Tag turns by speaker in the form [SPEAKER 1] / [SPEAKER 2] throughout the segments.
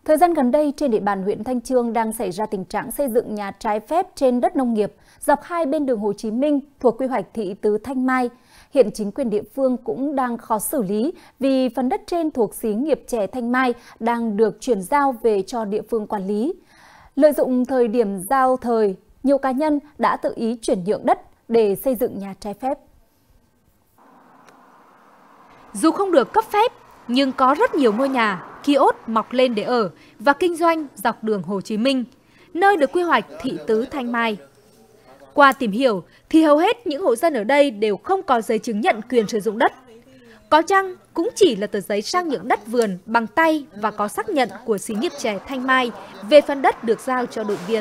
[SPEAKER 1] Thời gian gần đây, trên địa bàn huyện Thanh Chương đang xảy ra tình trạng xây dựng nhà trái phép trên đất nông nghiệp dọc hai bên đường Hồ Chí Minh thuộc quy hoạch thị tứ Thanh Mai. Hiện chính quyền địa phương cũng đang khó xử lý vì phần đất trên thuộc xí nghiệp chè Thanh Mai đang được chuyển giao về cho địa phương quản lý. Lợi dụng thời điểm giao thời, nhiều cá nhân đã tự ý chuyển nhượng đất để xây dựng nhà trái phép.
[SPEAKER 2] Dù không được cấp phép, nhưng có rất nhiều ngôi nhà, kiosk mọc lên để ở và kinh doanh dọc đường Hồ Chí Minh, nơi được quy hoạch thị tứ Thanh Mai. Qua tìm hiểu thì hầu hết những hộ dân ở đây đều không có giấy chứng nhận quyền sử dụng đất. Có chăng cũng chỉ là tờ giấy sang nhượng đất vườn bằng tay và có xác nhận của xí nghiệp chè Thanh Mai về phần đất được giao cho đội viên.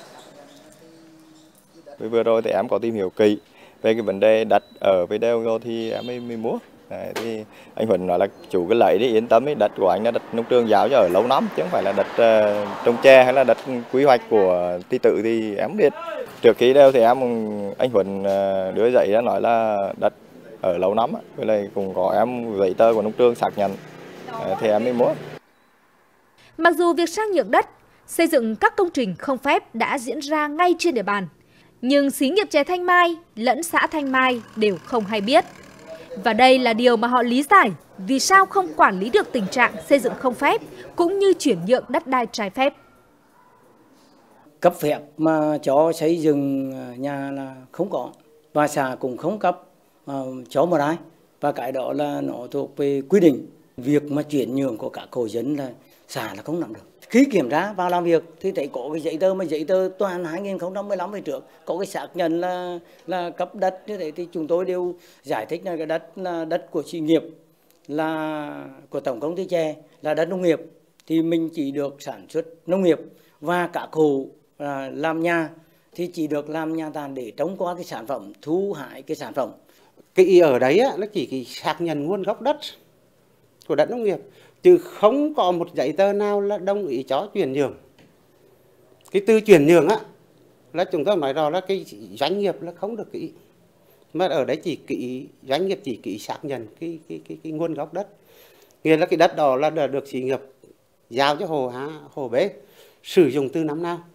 [SPEAKER 3] Vừa rồi thì em có tìm hiểu kỹ về cái vấn đề đất ở với đâu thì em mới mua. Thì anh Huỳnh nói là chủ cứ lấy đi, yên tâm, đất của anh là đất nông trường giao cho ở lâu lắm chứ không phải là đất trồng chè hay là đất quy hoạch của ty tự thì em biết. Trước khi đâu thì anh Huỳnh đưa giấy ra nói là đất ở lâu lắm, với lại cũng có em giấy tờ của nông trường xác nhận thì em mới mua.
[SPEAKER 2] Mặc dù việc sang nhượng đất, xây dựng các công trình không phép đã diễn ra ngay trên địa bàn, nhưng xí nghiệp chè Thanh Mai lẫn xã Thanh Mai đều không hay biết. Và đây là điều mà họ lý giải vì sao không quản lý được tình trạng xây dựng không phép cũng như chuyển nhượng đất đai trái phép.
[SPEAKER 4] Cấp phép mà cho xây dựng nhà là không có, và xã cũng không cấp cho một ai, và cái đó là nó thuộc về quy định. Việc mà chuyển nhượng của các hộ dân là xã là không nắm được. Khi kiểm tra vào làm việc thì thấy có cái giấy tờ toàn 2015 về trước, có cái xác nhận là cấp đất như thế thì chúng tôi đều giải thích là cái đất là đất của xí nghiệp, là của tổng công ty chè, là đất nông nghiệp thì mình chỉ được sản xuất nông nghiệp, và các hộ làm nhà thì chỉ được làm nhà tàn để trông qua cái sản phẩm, thu hái cái sản phẩm.
[SPEAKER 5] Cái ý ở đấy nó chỉ xác nhận nguồn gốc đất của đất nông nghiệp, chứ không có một giấy tờ nào là đồng ý cho chuyển nhượng. Cái từ chuyển nhượng là chúng tôi nói rõ là cái doanh nghiệp là không được ký, mà ở đấy chỉ ký, doanh nghiệp chỉ ký xác nhận cái nguồn gốc đất, nghĩa là cái đất đó là được xí nghiệp giao cho hồ A, hồ B sử dụng từ năm nào.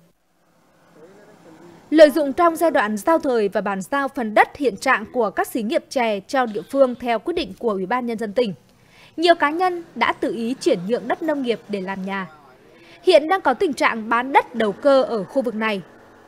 [SPEAKER 2] Lợi dụng trong giai đoạn giao thời và bàn giao phần đất hiện trạng của các xí nghiệp chè cho địa phương theo quyết định của Ủy ban Nhân dân tỉnh, nhiều cá nhân đã tự ý chuyển nhượng đất nông nghiệp để làm nhà. Hiện đang có tình trạng bán đất đầu cơ ở khu vực này.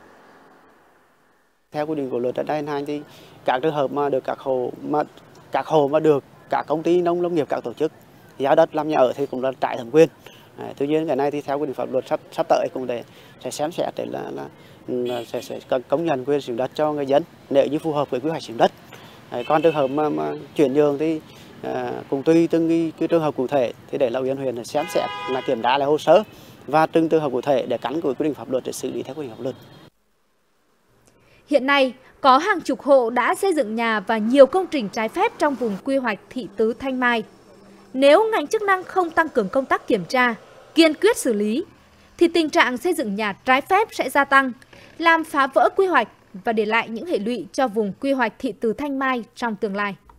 [SPEAKER 6] Theo quy định của luật đất đai hành thì các trường hợp mà được các hộ mà được các công ty nông nghiệp, các tổ chức giao đất làm nhà ở thì cũng là trái thẩm quyền. Tuy nhiên cái này thì theo quy định pháp luật sắp tới cũng sẽ xem xét để là sẽ công nhận quyền sử dụng đất cho người dân nếu như phù hợp với quy hoạch sử dụng đất. Còn trường hợp mà chuyển nhượng thì cũng tùy từng cái trường hợp cụ thể thì để là Ủy ban huyện xem xét là kiểm tra lại hồ sơ và từng trường hợp cụ thể để căn cứ quy định pháp luật để xử lý theo quy định pháp luật.
[SPEAKER 2] Hiện nay có hàng chục hộ đã xây dựng nhà và nhiều công trình trái phép trong vùng quy hoạch thị tứ Thanh Mai. Nếu ngành chức năng không tăng cường công tác kiểm tra, kiên quyết xử lý thì tình trạng xây dựng nhà trái phép sẽ gia tăng, làm phá vỡ quy hoạch và để lại những hệ lụy cho vùng quy hoạch thị tứ Thanh Mai trong tương lai.